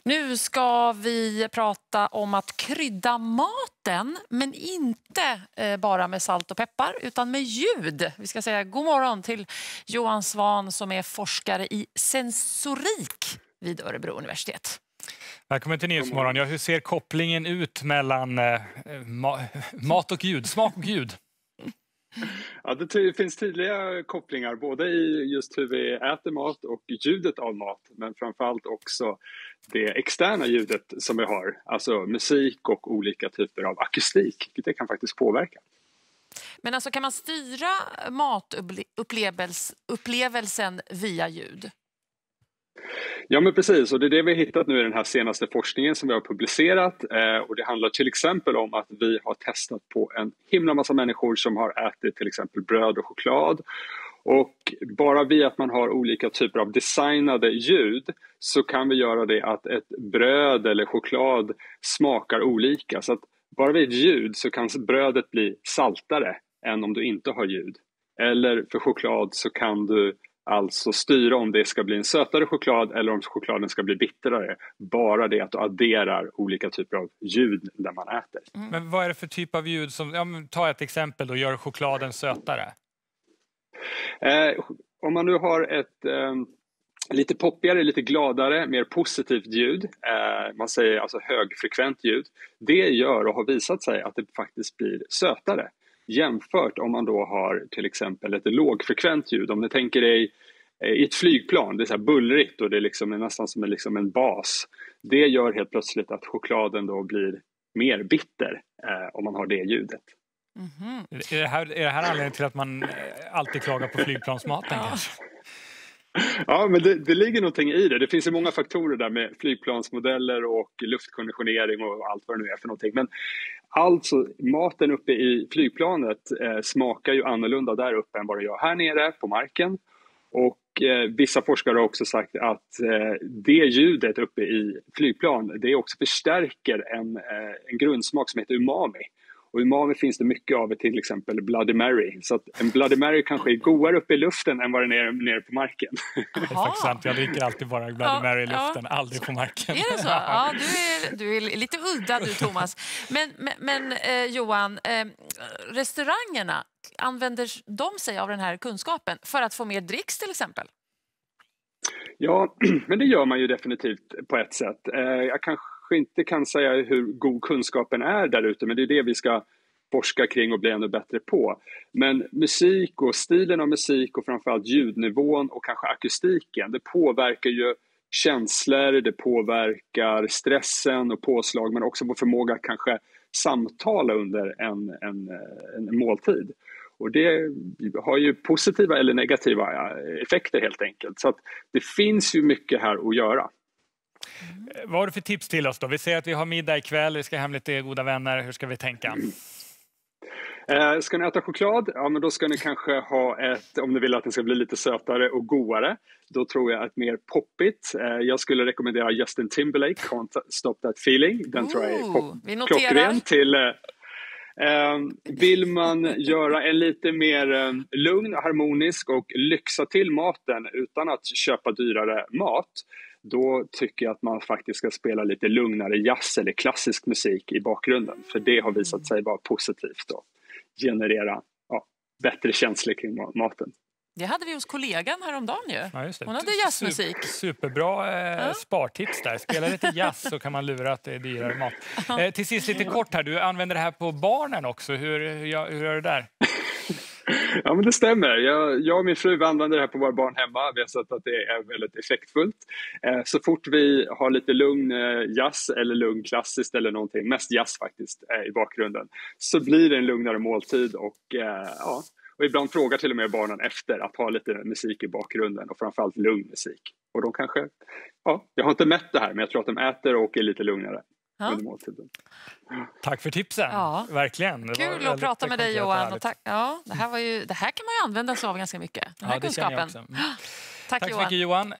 Nu ska vi prata om att krydda maten, men inte bara med salt och peppar utan med ljud. Vi ska säga god morgon till Johan Svan som är forskare i sensorik vid Örebro universitet. Välkommen till Nyhetsmorgon. Ja, hur ser kopplingen ut mellan mat och ljud, smak och ljud? Ja, det finns tydliga kopplingar både i just hur vi äter mat och ljudet av mat, men framförallt också det externa ljudet som vi har, alltså musik och olika typer av akustik, det kan faktiskt påverka. Men alltså kan man styra matupplevelsen via ljud? Ja, men precis, och det är det vi har hittat nu i den här senaste forskningen som vi har publicerat, och det handlar till exempel om att vi har testat på en himla massa människor som har ätit till exempel bröd och choklad, och bara via att man har olika typer av designade ljud så kan vi göra det att ett bröd eller choklad smakar olika, så att bara vid ett ljud så kan brödet bli saltare än om du inte har ljud, eller för choklad så kan du alltså styra om det ska bli en sötare choklad eller om chokladen ska bli bittrare. Bara det att du adderar olika typer av ljud när man äter. Men vad är det för typ av ljud som, ta ett exempel då, gör chokladen sötare? Om man nu har ett lite poppigare, lite gladare, mer positivt ljud, man säger alltså högfrekvent ljud, det gör och har visat sig att det faktiskt blir sötare. Jämfört om man då har till exempel ett lågfrekvent ljud. Om ni tänker dig i ett flygplan, det är så här bullrigt och det är liksom nästan som en bas. Det gör helt plötsligt att chokladen då blir mer bitter om man har det ljudet. Mm-hmm. Är det här anledningen till att man alltid klagar på flygplansmaten kanske? Ja, men det ligger någonting i det. Det finns ju många faktorer där med flygplansmodeller och luftkonditionering och allt vad det nu är för någonting. Men alltså maten uppe i flygplanet smakar ju annorlunda där uppe än vad det gör här nere på marken. Och vissa forskare har också sagt att det ljudet uppe i flygplan, det också förstärker en grundsmak som heter umami. Och umami finns det mycket av till exempel Bloody Mary. Så att en Bloody Mary kanske är godare uppe i luften än vad den är nere på marken. Det är faktiskt sant. Jag dricker alltid bara Bloody Mary i luften, aldrig på marken. Är det så? Ja, du är lite udda du, Thomas. Men Johan, restaurangerna, använder de sig av den här kunskapen för att få mer dricks till exempel? Ja, men det gör man ju definitivt på ett sätt. Jag kanske inte kan säga hur god kunskapen är där ute, men det är det vi ska forska kring och bli ännu bättre på. Men musik och stilen av musik och framförallt ljudnivån och kanske akustiken, det påverkar ju känslor, det påverkar stressen och påslag, men också vår förmåga att kanske samtala under en måltid. Och det har ju positiva eller negativa effekter helt enkelt. Så att det finns ju mycket här att göra. Vad har du för tips till oss då? Vi säger att vi har middag ikväll, vi ska hem lite goda vänner. Hur ska vi tänka? Ska ni äta choklad? Ja, men då ska ni kanske ha om ni vill att det ska bli lite sötare och godare. Då tror jag att mer poppigt. Jag skulle rekommendera Justin Timberlake, Can't Stop That Feeling. Den tror jag är klockren till... Vill man göra en lite mer lugn, harmonisk och lyxa till maten utan att köpa dyrare mat, då tycker jag att man faktiskt ska spela lite lugnare jazz eller klassisk musik i bakgrunden. För det har visat sig vara positivt och generera bättre känslor kring maten. Det hade vi hos kollegan häromdagen ju. Ja, just det. Hon hade jazzmusik. Superbra spartips där. Spela lite jazz så kan man lura att det är dyrare mat. Till sist lite kort här, du använder det här på barnen också. Hur gör du där? Ja, men det stämmer. Jag och min fru använder det här på våra barn hemma. Vi har sett att det är väldigt effektfullt. Så fort vi har lite lugn jazz eller lugn klassiskt eller någonting, mest jazz faktiskt i bakgrunden, så blir det en lugnare måltid och och ibland frågar till och med barnen efter att ha lite musik i bakgrunden och framförallt lugn musik. Och de kanske, jag har inte mätt det här, men jag tror att de äter och är lite lugnare under måltiden. Tack för tipsen, verkligen. Kul att prata med dig, Johan. Och det här kan man ju använda sig av ganska mycket, den här kunskapen. Tack så mycket, Johan.